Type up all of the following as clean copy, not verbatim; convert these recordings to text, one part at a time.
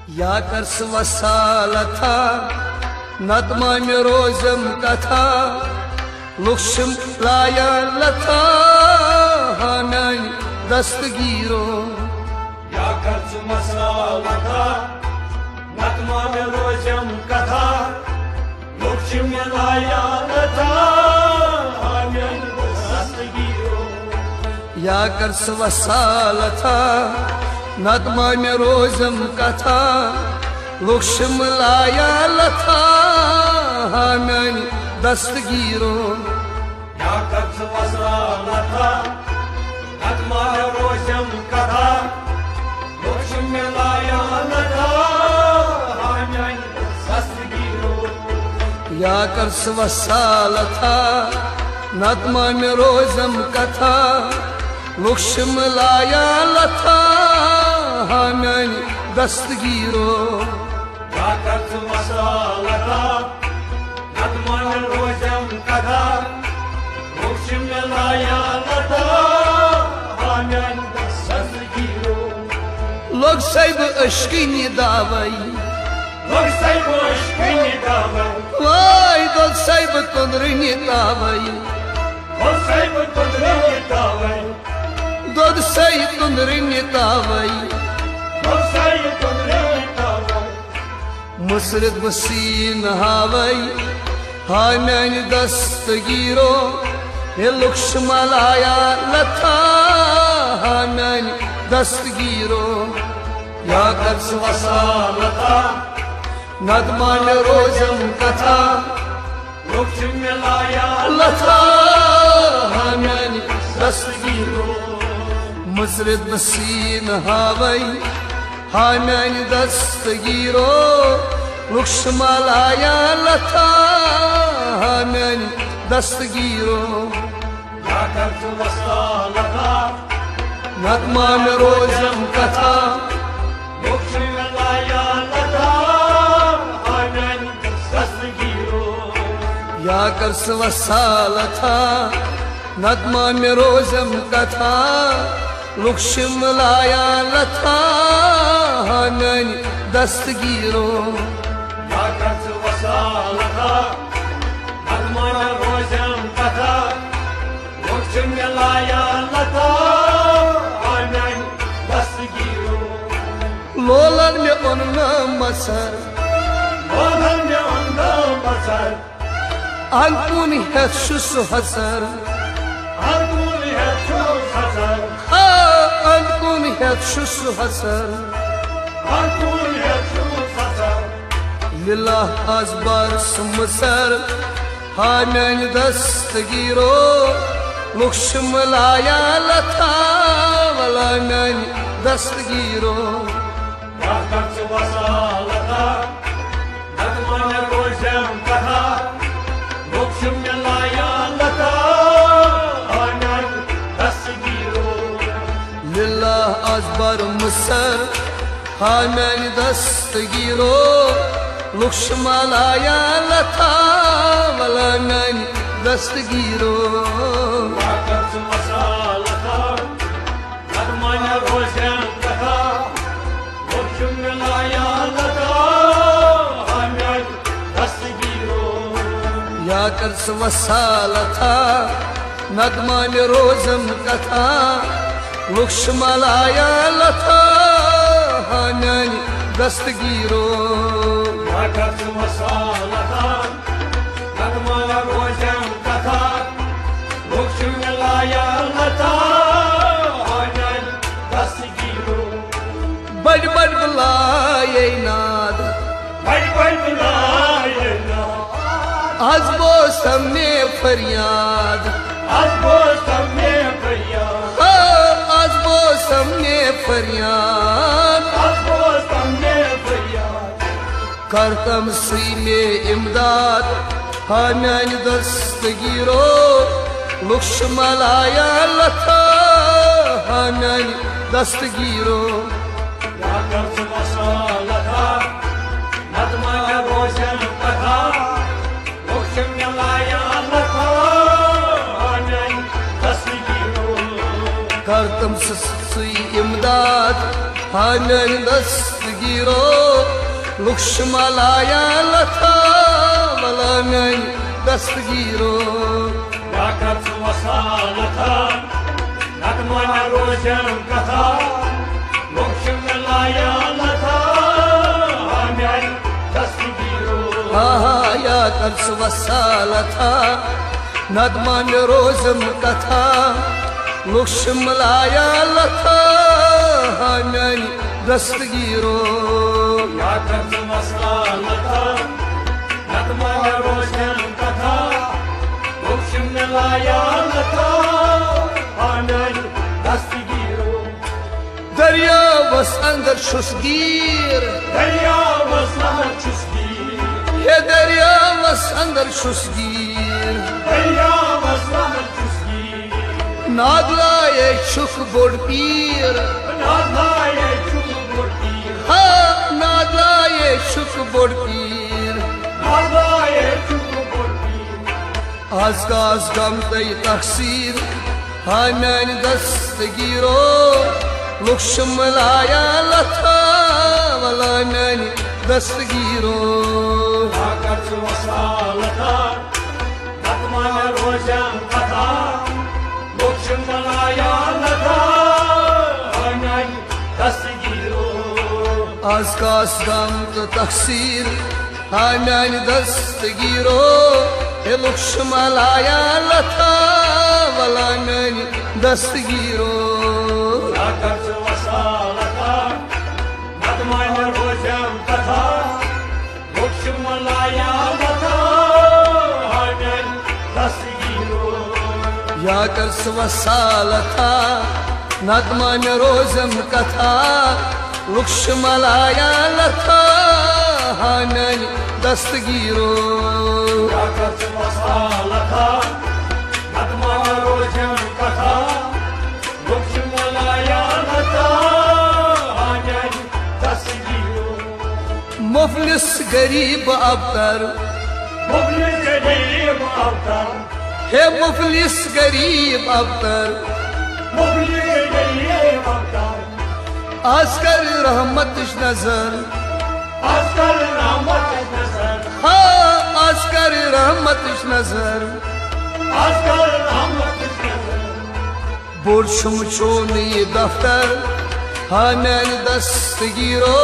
या कर वसालथा नतमा मे रोजम कथा लुक्षम लाया लथा हानान दस्तगीरो या कर वसालथा नतमा मे रोजम कथा लुक्षम लाया लथा हानान दस्तगीरो या कर वसालथा नतमा मे रोजम कथा लुक्षम लाया लथा हानान दस्तगीरो या कर वसालथा नतमा मे रोजम कथा लुक्षम लाया लथा हानान दस्तगीरो या कर वसालथा नतमा मे रोजम कथा लुक्षम लाया लथा हानान दस्तगीरो या कर वसालथा नतमा मे रोजम कथा लुक्षम लाया लथा हानान दस्तगीरो लोग साहिब अश्किनी दावई लोग साहिब अश्किनी दावई वाई लोग साहिब तुंदरिनी दावई लोग साहिब तुंदरिनी दावई दोद साई तुंदरिनी दावई लोग साहिब तुंदरिनी दावई मुसरत बसीन हावई हानान दस्तगीरो ये लुक्षम लाया लथा हानान दस्तगीरो या कर वसालथा नतमा मे रोजम कथा लुक्षम लाया लथा हानान दस्तगीरो मुसरत बसीन हावई हानान दस्तगीरो लुक्षम लाया लथा हानान दस्तगीरो या कर वसालथा नतमा मे रोजम कथा लुक्षम लाया लथा हानान दस्तगीरो या कर वसालथा नतमा मे रोजम कथा लुक्षम लाया लथा हानान दस्तगीरो या कर वसालथा नतमा मे रोजम कथा लुक्षम लाया लथा हानान दस्तगीरो लोलन मे ओनना मसर लोलन मे ओनना मसर अंकुन हेशुस हसर अंकुन हेशुस हसर अंकुन हेशुस हसर अंकुन हेशुस हसर लिल्लाह अजबर समसर हानान दस्तगीरो लुक्षम लाया लथा वलानान दस्तगीरो या कर वसालथा नतमा मे रोजम कथा लुक्षम लाया लथा हानान दस्तगीरो लिल्लाह अजबर मुसर हानान दस्तगीरो लुक्षम लाया लथा वलानान दस्तगीरो या कर वसालथा नतमा मे रोजम कथा लुक्षम लाया लथा हानान दस्तगीरो या कर वसालथा नतमा मे रोजम कथा लुक्षम लाया लथा हानान दस्तगीरो या कर वसालथा नतमा मे रोजम कथा लुक्षम लाया लथा हानान दस्तगीरो बड़ बड़ बुलाए नाद बड़ बड़ बुलाए ना आज वो सबने फरियाद आज वो सबने फरियाद आज वो सबने फरियाद आज वो सबने फरियाद करतम सी में इमदाद हानान दस्तगीरो लुक्षम लाया लथा हानान दस्तगीरो या कर वसालथा नतमा मे रोजम कथा लुक्षम लाया लथा हानान दस्तगीरो करतम सी इमदाद हानान दस्तगीरो दस्तगीरो लुक्ष्मलाया लथा वला मैन दस्तगीरो क्या कर वसालथा नगमा रोजन कथा लुक्ष्मलाया लथा मैन दस्तगीरो या कर वसालथा नदमान रोजम कथा लुक्ष्मलाया लथा मैन दस्तगीरो या कर वसालथा नगमा रोजन कथा लुक्ष्मलाया लथा मैन दस्तगीरो दरिया वस अंदर शुसगीर दरिया वस अंदर शुसगीर ये दरिया वस अंदर शुसगीर दरिया वस अंदर शुसगीर नादलाए शुक बोड़ पीर नादलाए शुक बोड़ पीर हाँ नादलाए शुक बोड़ पीर नादलाए शुक बोड़ पीर आज का आज गम तय तकसीर हाँ मैंने दस्तगीरो लुक्ष्मलाया लथा वला मैंने दस्तगीरो कर वसालथा नगमा रोजन कथा लुक्ष्मलाया लथा मैन दस्तगीरो आज का आज गम तो तकसीर हाँ मैंने दस्तगीरो लुक्ष्मलाया लथा वला मैंने दस्तगीरो कर वसालथा नगमा रोजन कथा लुक्ष्मलाया लथा मैन दस्तगीरो या कर वसालथा नदमान रोजम कथा लुक्ष्मलाया लथा मैंने दस्तगीरो या कर वसालथा नगमा रोजन कथा लुक्ष्मलाया लथा मैन दस्तगीरो मुफलिस गरीब अबतर मुफलिस गरीब अबतर हे मुफलिस गरीब अबतर मुफलिस गरीब अबतर आज कर रहमत नजर आजकल रहमत नजर हाँ आज कर रहमत नजर आजकल रहमत नजर बोर शुम चोन ये दफ्तर हाँ मैंने दस्तगीरो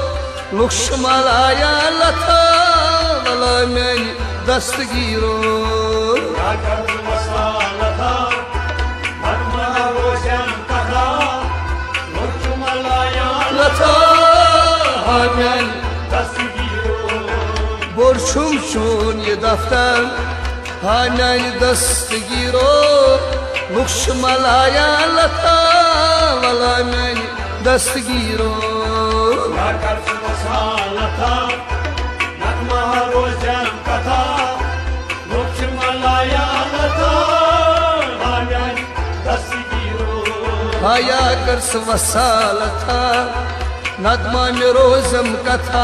लुक्ष्मलाया लथा वला मैंने दस्तगीरो या कर वसालथा नगमा रोजन कथा लुक्ष्मलाया लथा हाँ मैंने दस्तगीरो बोर शुम चोन ये दफ्तर हाँ मैंने दस्तगीरो लुक्ष्मलाया लथा वला मैंने दस्तगीरो या कर वसालथा नगमा रोजन कथा लुक्ष्मलाया लथा मैन दस्तगीरो हाया कर वसालथा नदमान रोजम कथा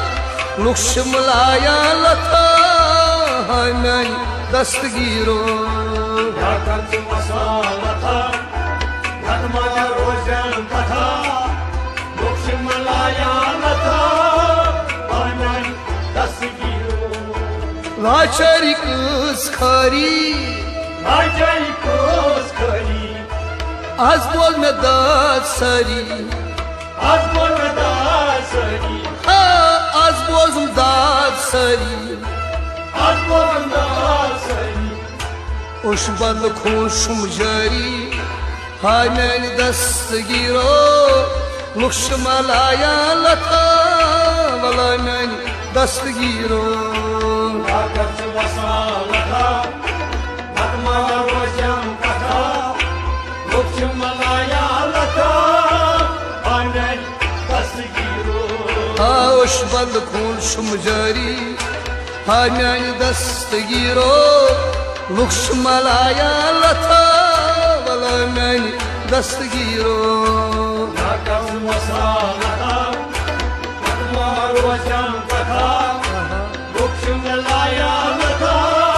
लुक्ष्मलाया लथा मैंने दस्तगीरो या कर वसालथा नगमा रोजन कथा लुक्ष्मलाया लथा मैन दस्तगीरो लाचारी कस खारी लाचारी कस खारी आज बोल में दाद सारी आज बोल में दाद सारी हाँ आज बोल दाद सारी आज बोल में दाद सारी उश बल खून शुम जारी हाँ मैंने दस्तगीरो लुक्ष्मलाया लथा वला मैंने दस्तगीरो या कर वसालथा नगमा रोजन कथा लुक्ष्मलाया लथा मैन दस्तगीरो उश बल खून शुम जारी हाँ मैंने दस्तगीरो लुक्ष्मलाया लथा वला मैंने दस्तगीरो या कर वसालथा नगमा रोजन कथा लुक्ष्मलाया लथा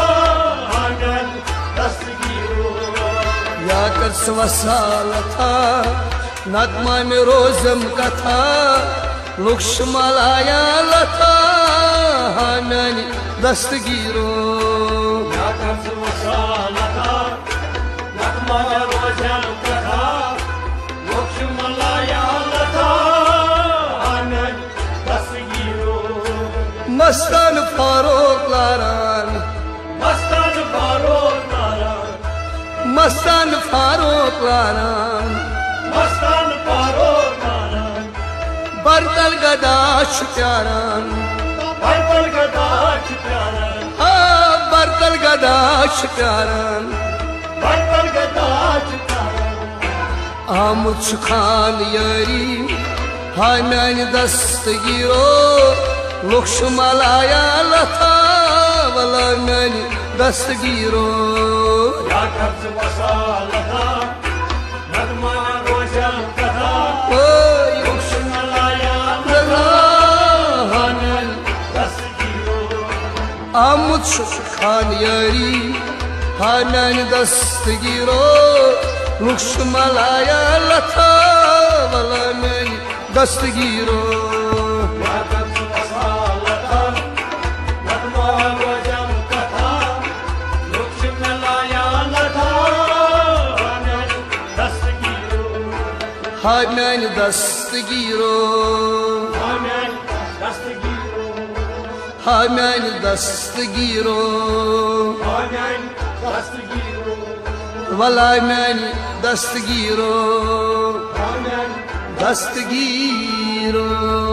मैन दस्तगीरो या कर वसालथा नदमान रोजम कथा Lukshmalaya lata hamani dastgiro Yakam wasalata Nakmaya rojan katha Lukshmalaya lata Hamen dastgiro Mastan farokların Mastan farokların Mastan farokların Mastan farokların Bartal gadaş pyaran Bartal gadaş pyaran Bartal gadaş pyaran Bartal gadaş pyaran Amut çıkan yari Hamen dastgiro Lukshmalaya lata Valamen dastgiro Yakam wasalata Nakma rojan katha Lukshmalaya lata Hamen dastgiro Amut çıkan yari Hamen dastgiro Lukshmalaya lata Valamen dastgiro Yakam wasalata Nakma rojan katha Lukshmalaya lata Hamen dastgiro Hamen dastgiro Hamen dastgiro Hamen dastgiro Hamen dastgiro Valamen dastgiro Hamen dastgiro